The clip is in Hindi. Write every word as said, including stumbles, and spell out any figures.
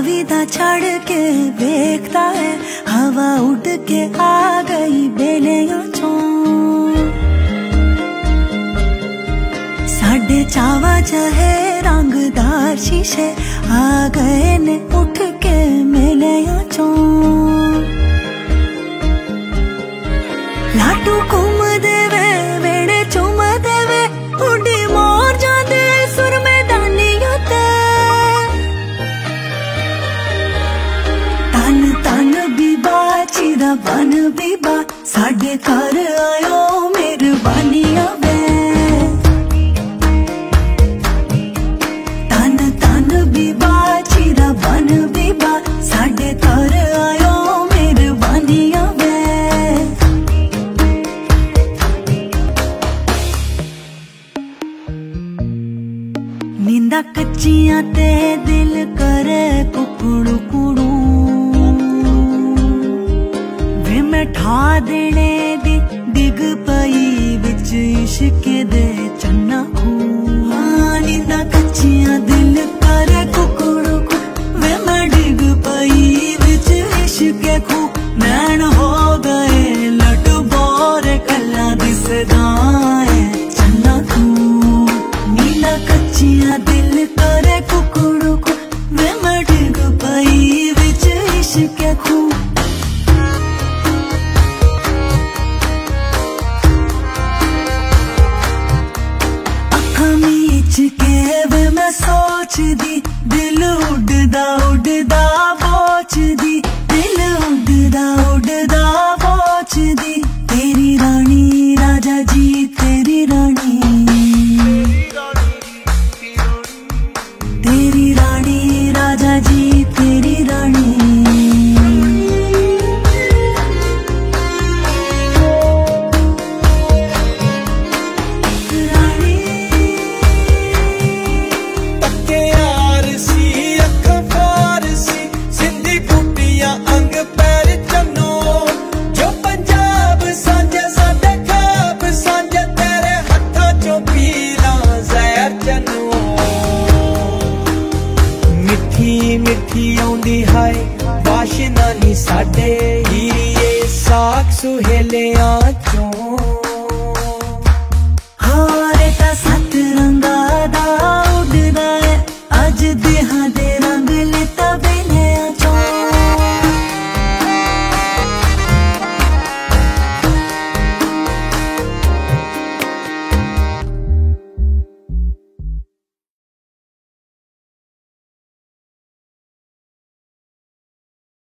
दुविधा छड़ के देखता है, हवा उड़ के आ गई बेलियां चों। साढ़े चावा चाहे रंगदार शीशे आ गए ने उठ के मेलियां चों। लाटू घूम देवे वेड़े चुम देवे, उड़ी मोर जांदे सुर मैदानियों ते। तन तन बीबा चिरा बन बीबा, साडे घर आयो मेहरबानियां वे। तन तन बीबा चिरा बन बीबा, साडे घर आयो मेहरबानियां वे। नींदा कच्चियां ते दिल करे कुकड़ू कुड़ू, वे मैं ठा देने दी डिग पई विच इश्क दे चन्ना खू। हाँ नींदा कच्चियां दिल करे कुकड़ू कुड़ू, वे मैं डिग पई विच इश्क खू। नैन हो गए लट बोर कला दिसदाए चन्ना खू। नीला कच्चियां दिल करे कुकड़ू को, वे मैं डिग पई विच इश्क खू। अखां मीच के वे मैं सोचदी, दिल उड़दा उड़दा बोचदी, दिल उड़दा उड़दा बोचदी। तेरी रानी राजा जी तेरी रानी, तेरी रानी राजा जी तेरी रानी। रानी पक्के यार सी अखां फारसी, सिंधी बूटियां अंग पैर चन्नो। जो पंजाब सांझे साडे खाब सांझे, तेरे हत्थां चों पीलां ज़हर चन्नो। मिठी मिठी आउंदी हाय वाशना नी साडे हीरिए, साख सुहेलियां चों।